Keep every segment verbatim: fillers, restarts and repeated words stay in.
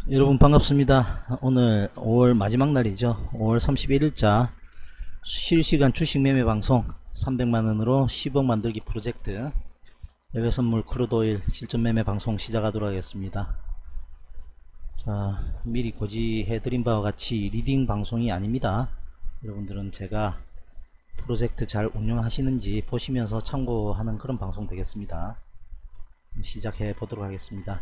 여러분 반갑습니다. 오늘 오월 마지막 날이죠. 오월 삼십일일자 실시간 주식 매매 방송 삼백만원으로 십억 만들기 프로젝트 해외 선물 크루드오일 실전 매매 방송 시작하도록 하겠습니다. 자, 미리 고지해 드린 바와 같이 리딩 방송이 아닙니다. 여러분들은 제가 프로젝트 잘 운영하시는지 보시면서 참고하는 그런 방송 되겠습니다. 시작해 보도록 하겠습니다.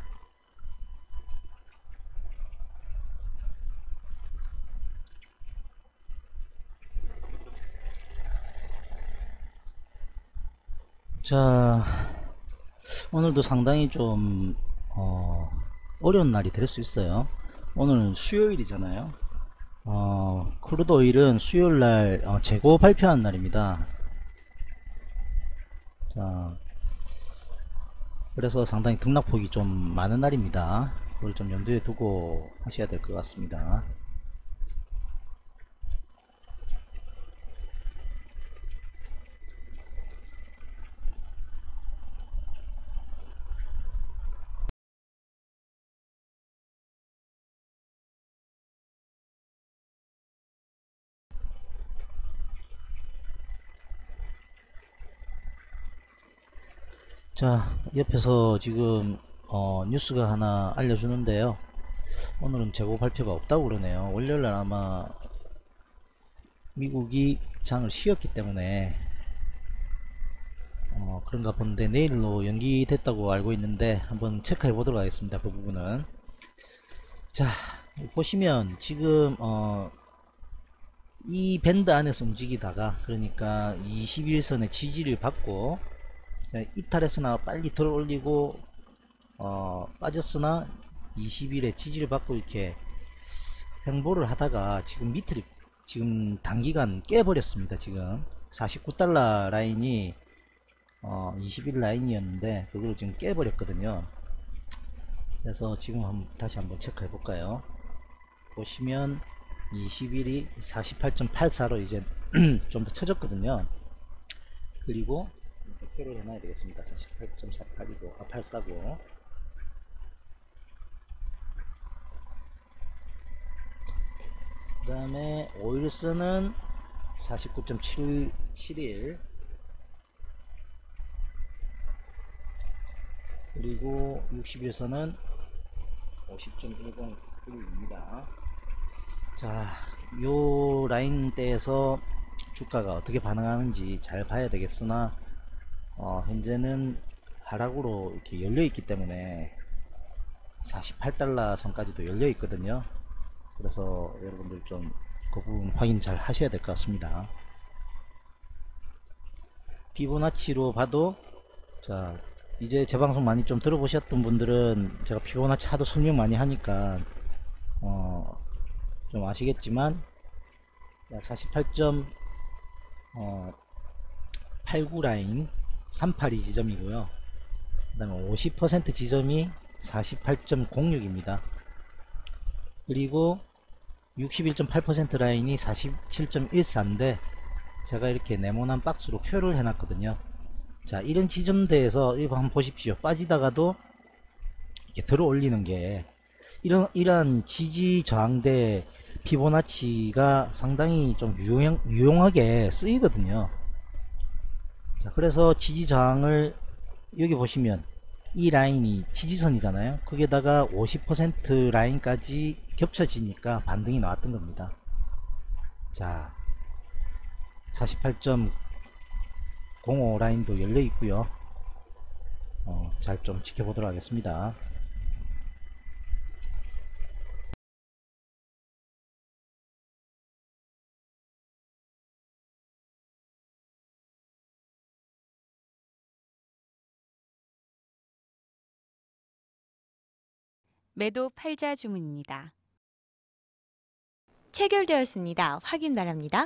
자, 오늘도 상당히 좀 어, 어려운 날이 될 수 있어요. 오늘은 수요일이잖아요. 어, 크루드 오일은 수요일날 어, 재고 발표한 날입니다. 자, 그래서 상당히 등락폭이 좀 많은 날입니다. 그걸 좀 염두에 두고 하셔야 될 것 같습니다. 자, 옆에서 지금 어, 뉴스가 하나 알려주는데요. 오늘은 재고 발표가 없다고 그러네요. 월요일날 아마 미국이 장을 쉬었기 때문에 어, 그런가 본데 내일로 연기됐다고 알고 있는데 한번 체크해 보도록 하겠습니다. 그 부분은. 자, 보시면 지금 어, 이 밴드 안에서 움직이다가 그러니까 이십일 선의 지지를 받고 이탈했으나 빨리 들어 올리고 어, 빠졌으나 이십 일에 지지를 받고 이렇게 횡보를 하다가 지금 밑을 지금 단기간 깨버렸습니다. 지금 사십구 달러 라인이 어, 이십 일 라인이었는데 그걸 지금 깨버렸거든요. 그래서 지금 한번 다시 한번 체크해 볼까요? 보시면 이십 일이 사십팔 점 팔사로 이제 좀 더 쳐졌거든요. 그리고 표를 해놔야 되겠습니다. 사십팔 점 사팔이고 아 팔사고 그 다음에 오일선은 사십구 점 칠일 그리고 육십 일선은 오십 점 일공일입니다. 자, 요 라인대에서 주가가 어떻게 반응하는지 잘 봐야 되겠으나 어, 현재는 하락으로 이렇게 열려 있기 때문에 사십팔 달러 선까지도 열려 있거든요. 그래서 여러분들 좀 그 부분 확인 잘 하셔야 될 것 같습니다. 피보나치로 봐도 자, 이제 제 방송 많이 좀 들어보셨던 분들은 제가 피보나치 하도 설명 많이 하니까 어, 좀 아시겠지만 사십팔 점 팔구 라인 삼백팔십이 지점이고요. 그 다음에 오십 퍼센트 지점이 사십팔 점 공육입니다. 그리고 육십일 점 팔 퍼센트 라인이 사십칠 점 일사인데 제가 이렇게 네모난 박스로 표를 해놨거든요. 자, 이런 지점대에서 이거 한번 보십시오. 빠지다가도 이렇게 들어 올리는 게 이런 이러한 지지 저항대 피보나치가 상당히 좀 유용, 유용하게 쓰이거든요. 자, 그래서 지지 저항을 여기 보시면 이 라인이 지지선이잖아요. 거기에다가 오십 퍼센트 라인까지 겹쳐지니까 반등이 나왔던 겁니다. 자, 사십팔 점 공오 라인도 열려 있고요. 어, 잘 좀 지켜보도록 하겠습니다. 매도 팔자 주문입니다. 체결되었습니다. 확인 바랍니다.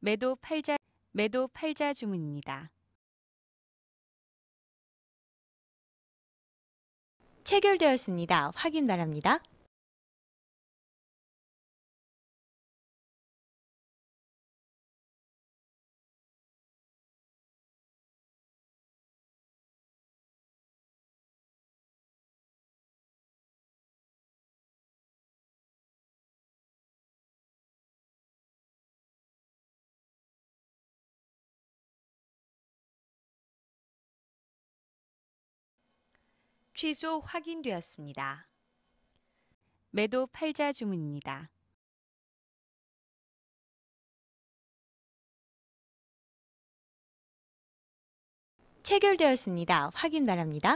매도 팔자 매도 팔자 주문입니다. 체결되었습니다. 확인 바랍니다. 취소 확인되었습니다. 매도 팔자 주문입니다. 체결되었습니다. 확인 바랍니다.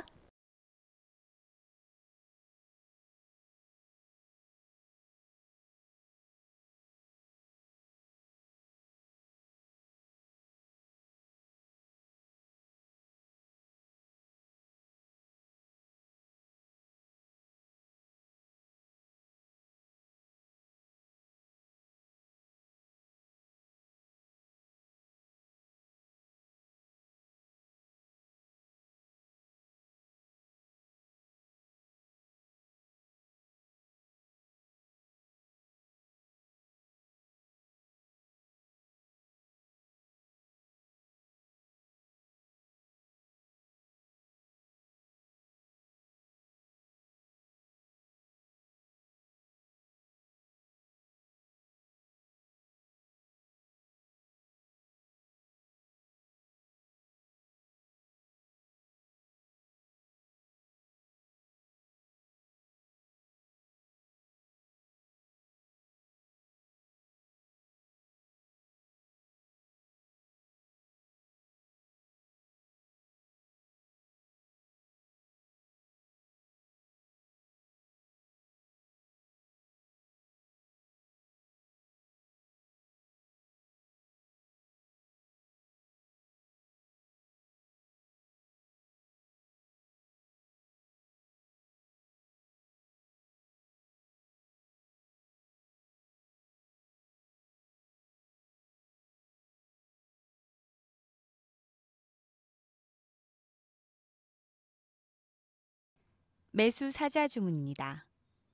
매수 사자 주문입니다.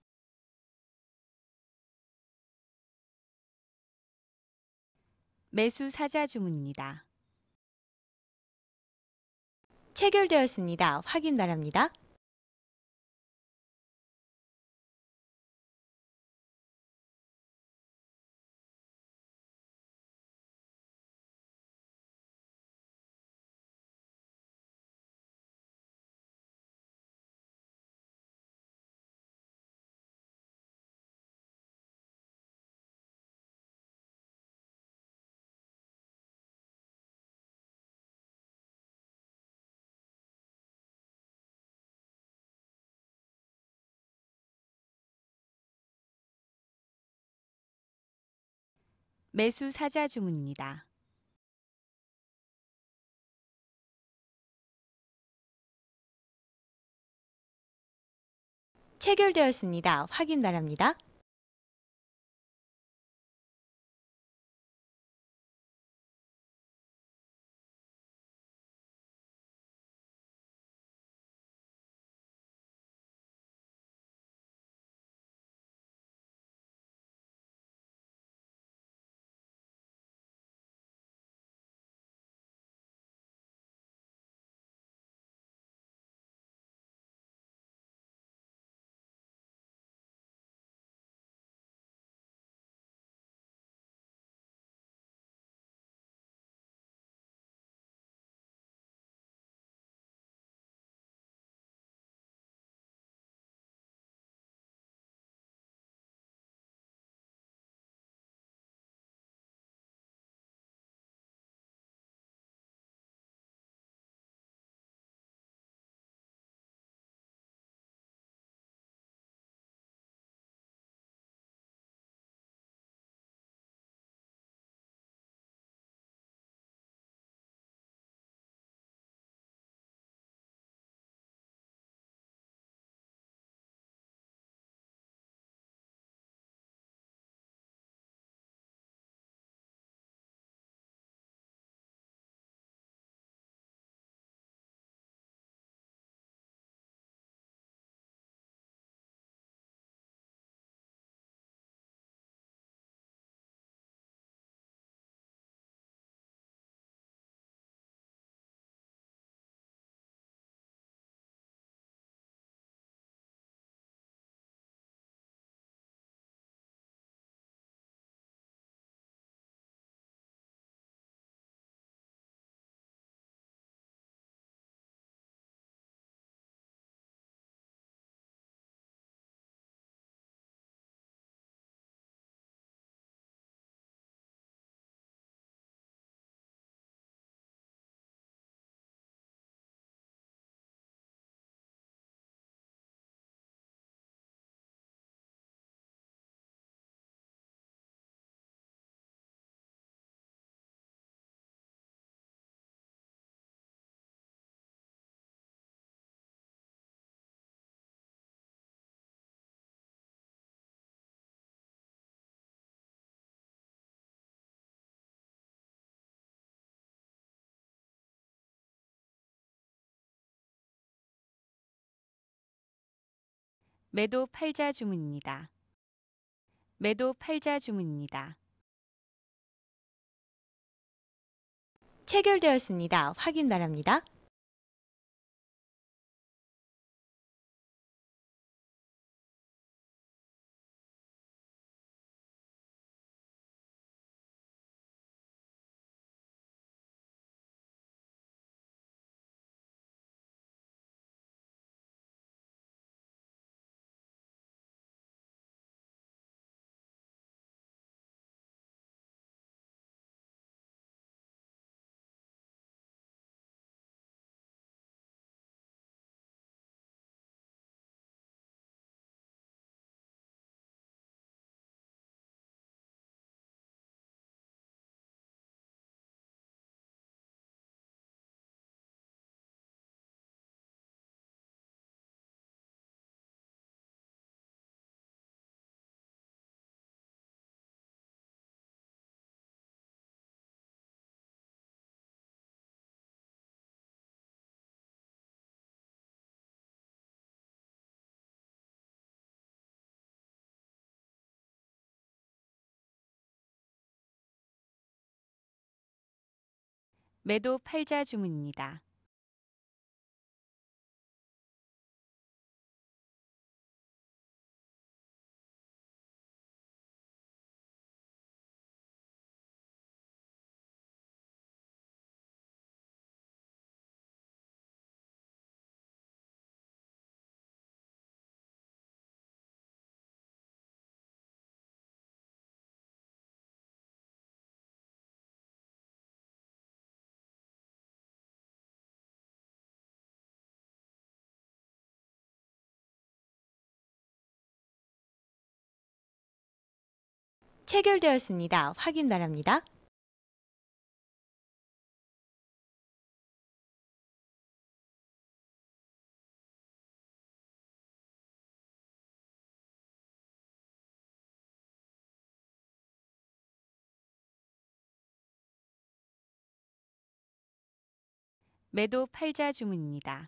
매수 사자 주문입니다. 체결되었습니다. 확인 바랍니다. 매수 사자 주문입니다. 체결되었습니다. 확인 바랍니다. 매도 팔자 주문입니다. 매도 팔자 주문입니다. 체결되었습니다. 확인 바랍니다. 매도 팔자 주문입니다. 체결되었습니다. 확인 바랍니다. 매도 팔자 주문입니다.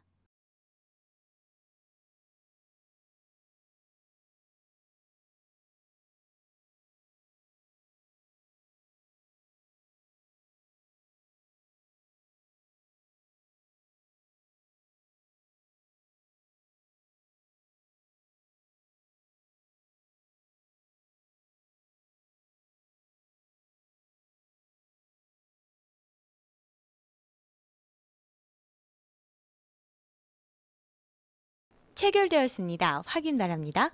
체결되었습니다. 확인 바랍니다.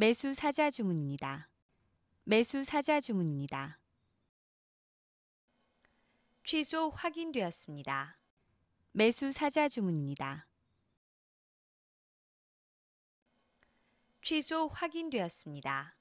매수 사자 주문입니다. 매수 사자 주문입니다. 취소 확인되었습니다. 매수 사자 주문입니다. 취소 확인되었습니다.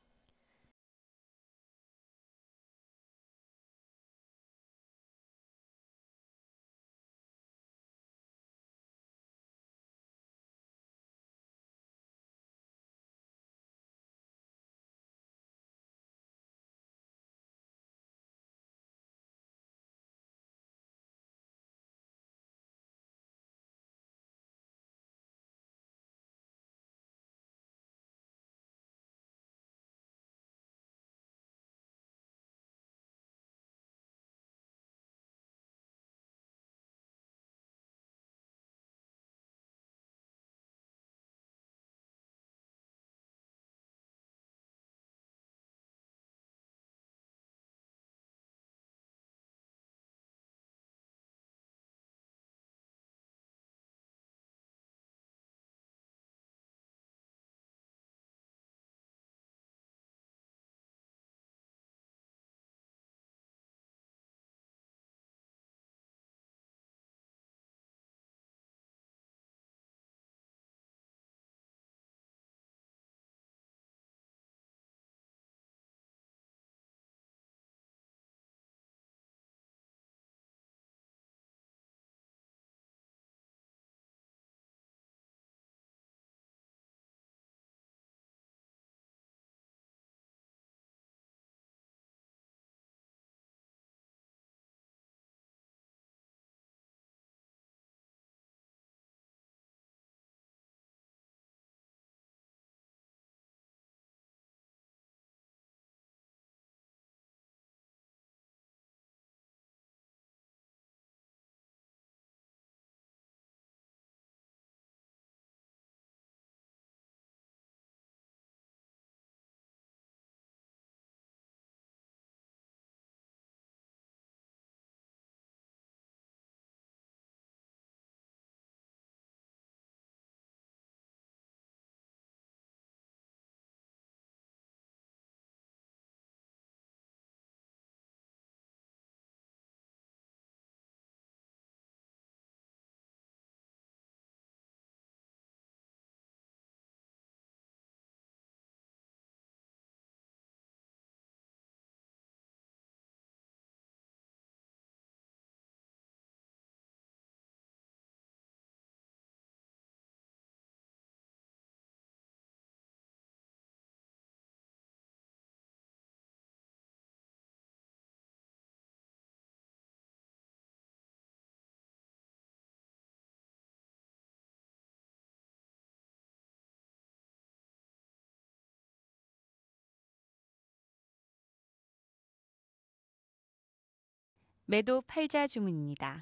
매도 팔자 주문입니다.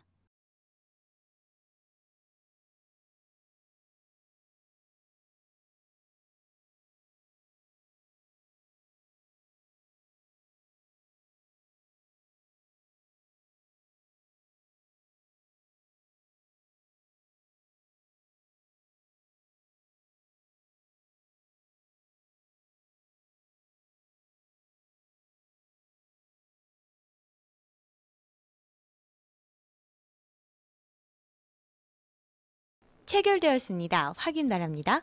체결되었습니다. 확인 바랍니다.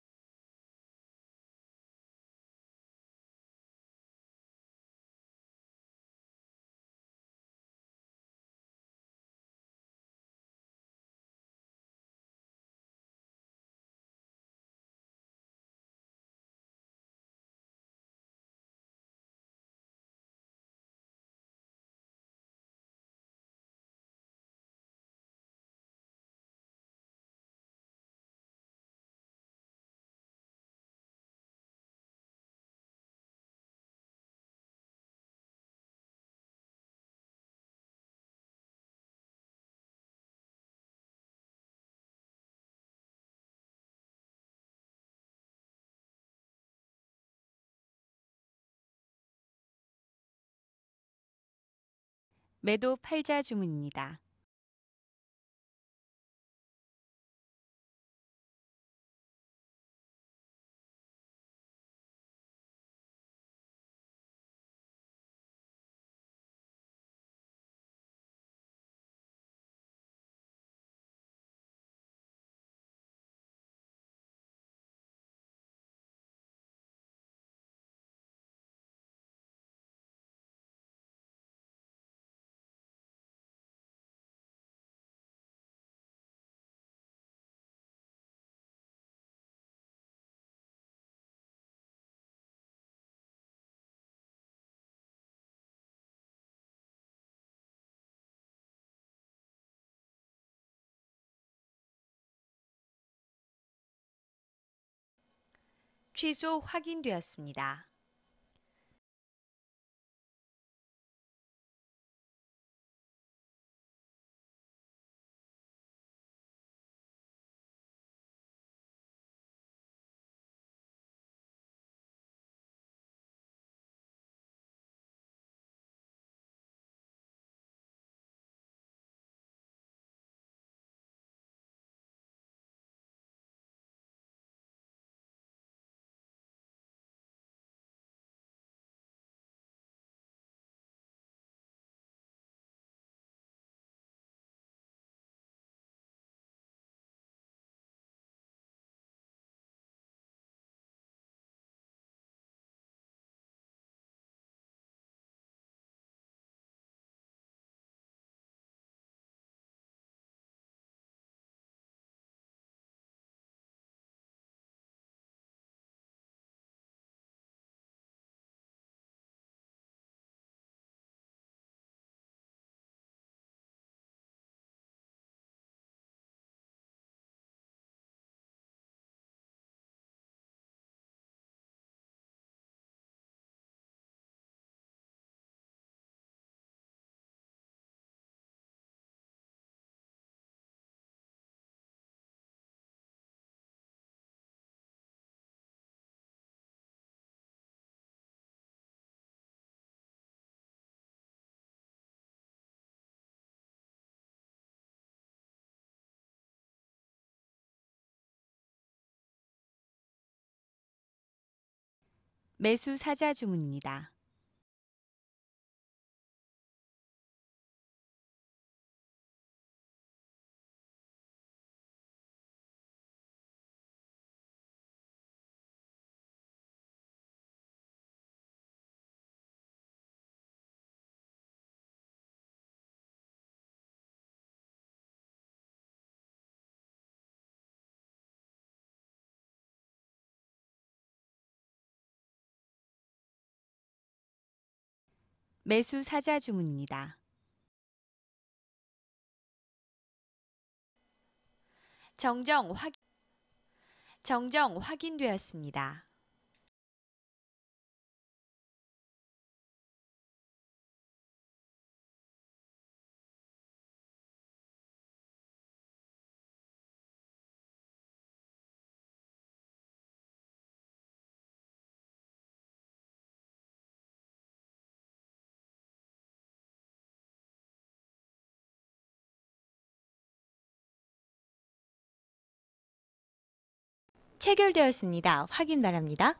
매도 팔자 주문입니다. 취소 확인되었습니다. 매수 사자 주문입니다. 매수 사자 주문입니다. 정정 확 정정 확인되었습니다. 체결되었습니다. 확인 바랍니다.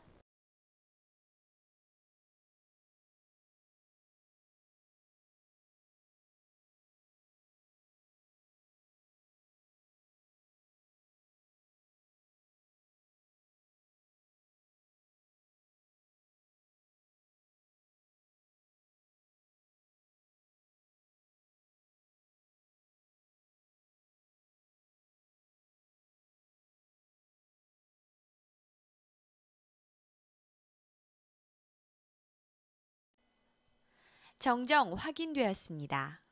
정정 확인되었습니다.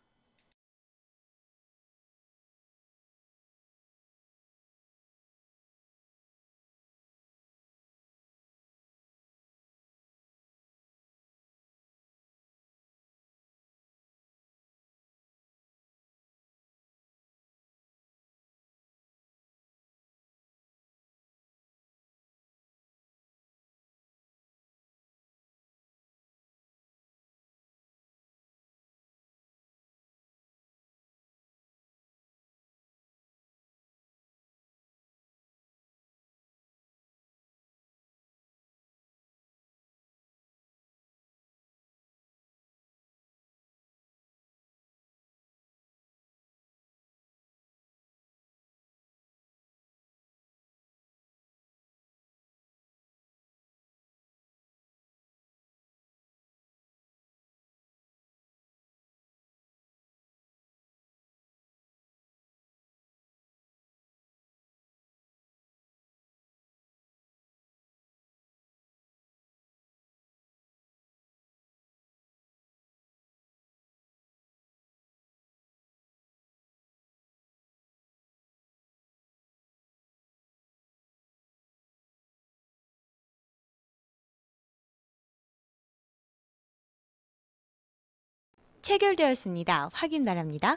체결되었습니다. 확인 바랍니다.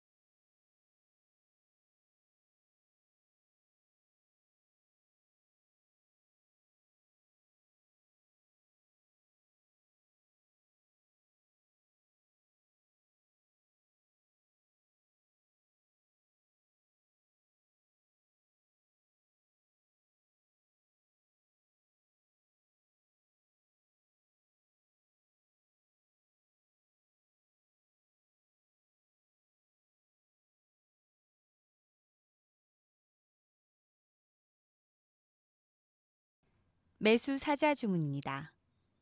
매수 사자 주문입니다.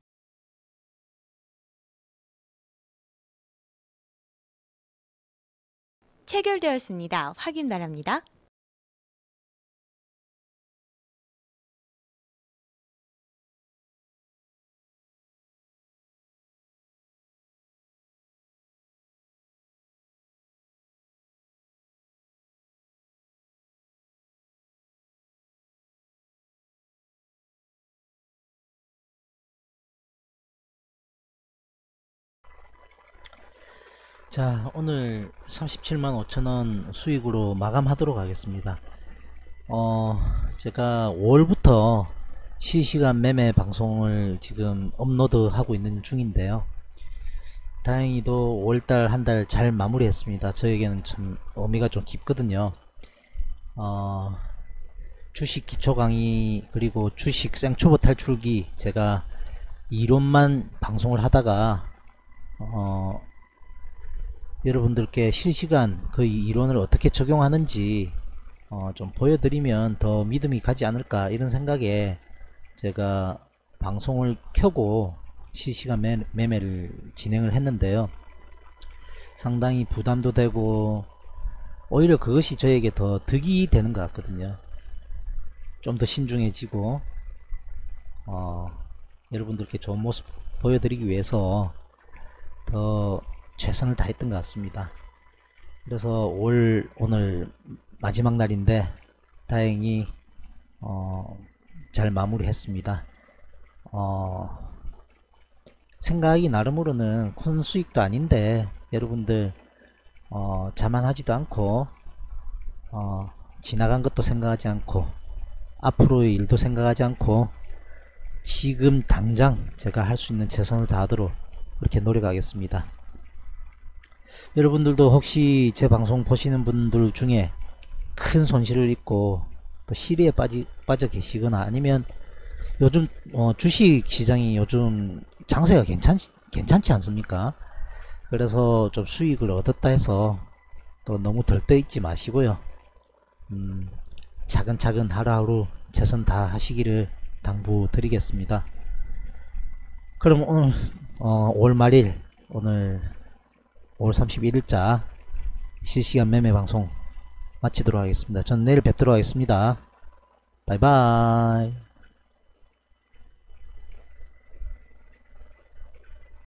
체결되었습니다. 확인 바랍니다. 자, 오늘 삼십칠만 오천원 수익으로 마감하도록 하겠습니다. 어, 제가 오월부터 실시간 매매 방송을 지금 업로드하고 있는 중인데요. 다행히도 오월달 한 달 잘 마무리했습니다. 저에게는 참 의미가 좀 깊거든요. 어, 주식 기초 강의 그리고 주식 생초보 탈출기, 제가 이론만 방송을 하다가 어, 여러분들께 실시간 그 이론을 어떻게 적용하는지 어, 좀 보여드리면 더 믿음이 가지 않을까, 이런 생각에 제가 방송을 켜고 실시간 매, 매매를 진행을 했는데요. 상당히 부담도 되고 오히려 그것이 저에게 더 득이 되는 것 같거든요. 좀 더 신중해지고 어, 여러분들께 좋은 모습 보여드리기 위해서 더 최선을 다했던 것 같습니다. 그래서 올 오늘 마지막 날인데 다행히 어, 잘 마무리했습니다. 어, 생각이 나름으로는 큰 수익도 아닌데 여러분들 어, 자만하지도 않고 어, 지나간 것도 생각하지 않고 앞으로의 일도 생각하지 않고 지금 당장 제가 할 수 있는 최선을 다하도록 그렇게 노력하겠습니다. 여러분들도 혹시 제 방송 보시는 분들 중에 큰 손실을 입고 또 시리에 빠지, 빠져 계시거나 아니면 요즘 어, 주식 시장이 요즘 장세가 괜찮, 괜찮지 않습니까? 그래서 좀 수익을 얻었다 해서 또 너무 들떠 있지 마시고요. 음, 차근차근 하루하루 최선 다 하시기를 당부드리겠습니다. 그럼 오늘 어, 오월 말일 오늘 오월 삼십일일자 실시간 매매 방송 마치도록 하겠습니다. 전 내일 뵙도록 하겠습니다. 바이바이.